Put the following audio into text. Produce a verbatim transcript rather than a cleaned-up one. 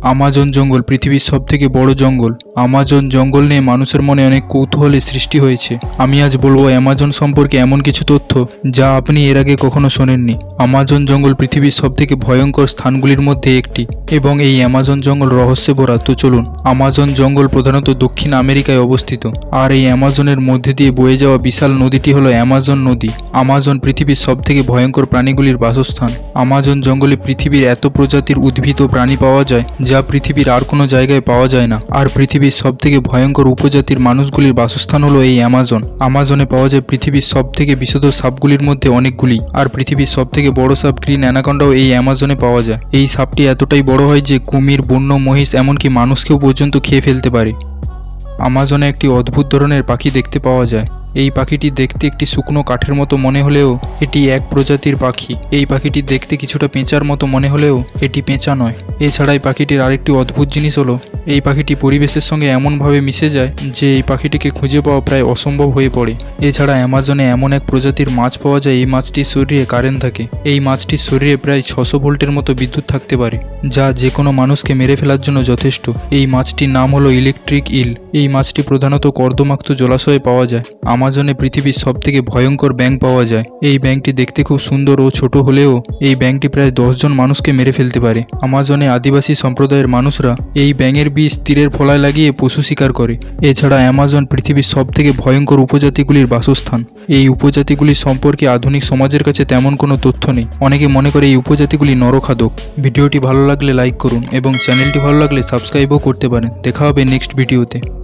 Amazon জঙ্গল পৃথিবীর সবথেকে বড় জঙ্গল। আমাজন জঙ্গল নিয়ে মানুষের মনে অনেক কৌতূহলের সৃষ্টি হয়েছে। আমি আজ বলবো অ্যামাজন সম্পর্কে এমন কিছু তথ্য যা আপনি এর আগে কখনো শোনেননি। আমাজন জঙ্গল পৃথিবীর সবথেকে ভয়ঙ্কর স্থানগুলির মধ্যে একটি এবং এই অ্যামাজন জঙ্গল রহস্যে ভরা। তো চলুন। আমাজন জঙ্গল প্রধানত দক্ষিণ আমেরিকায় অবস্থিত, আর এই অ্যামাজনের মধ্যে দিয়ে বয়ে যাওয়া বিশাল নদীটি হলো অ্যামাজন নদী। আমাজন পৃথিবীর সবথেকে ভয়ঙ্কর প্রাণীগুলির বাসস্থান। আমাজন জঙ্গলে পৃথিবীর এত প্রজাতির উদ্ভিদ ও প্রাণী পাওয়া যায় যা পৃথিবীর আর কোনো জায়গায় পাওয়া যায় না। আর পৃথিবীর সবথেকে ভয়ঙ্কর উপজাতির মানুষগুলির বাসস্থান হলো এই অ্যামাজন। আমাজনে পাওয়া যায় পৃথিবীর সবথেকে বিষধর সাপগুলির মধ্যে অনেকগুলি, আর পৃথিবীর সবথেকে বড় সাপ গ্রিন অ্যানাকন্ডাও এই অ্যামাজনে পাওয়া যায়। এই সাপটি এতটাই বড় হয় যে কুমির, বন্য মহিষ এমনকি মানুষকেও পর্যন্ত খেয়ে ফেলতে পারে। আমাজনে একটি অদ্ভুত ধরনের পাখি দেখতে পাওয়া যায়। এই পাখিটি দেখতে একটি শুকনো কাঠের মতো মনে হলেও এটি এক প্রজাতির পাখি। এই পাখিটি দেখতে কিছুটা পেঁচার মতো মনে হলেও এটি পেঁচা নয়। এছাড়া এই পাখিটির আরেকটি অদ্ভুত জিনিস হলো এই পাখিটি পরিবেশের সঙ্গে এমনভাবে মিশে যায় যে এই পাখিটিকে খুঁজে পাওয়া প্রায় অসম্ভব হয়ে পড়ে। এছাড়া অ্যামাজনে এমন এক প্রজাতির মাছ পাওয়া যায় এই মাছটির শরীরে কারেন্ট থাকে। এই মাছটির শরীরে প্রায় ছশো ভোল্টের মতো বিদ্যুৎ থাকতে পারে, যা যে কোনো মানুষকে মেরে ফেলার জন্য যথেষ্ট। এই মাছটির নাম হলো ইলেকট্রিক ইল। এই মাছটি প্রধানত কর্দমাক্ত জলাশয়ে পাওয়া যায়। আমাজনে পৃথিবীর সবথেকে ভয়ঙ্কর ব্যাঙ পাওয়া যায়। এই ব্যাঙটি দেখতে খুব সুন্দর ও ছোট হলেও এই ব্যাঙটি প্রায় দশ জন মানুষকে মেরে ফেলতে পারে। আমাজনে আদিবাসী সম্প্রদায়ের মানুষরা এই ব্যাঙের বিষ তীরের ফলায় লাগিয়ে পশু শিকার করে। এছাড়া অ্যামাজন পৃথিবীর সবথেকে ভয়ঙ্কর উপজাতিগুলির বাসস্থান। এই উপজাতিগুলি সম্পর্কে আধুনিক সমাজের কাছে তেমন কোনো তথ্য নেই। অনেকে মনে করে এই উপজাতিগুলি নরখাদক। ভিডিওটি ভালো লাগলে লাইক করুন এবং চ্যানেলটি ভালো লাগলে সাবস্ক্রাইবও করতে পারেন। দেখা হবে নেক্সট ভিডিওতে।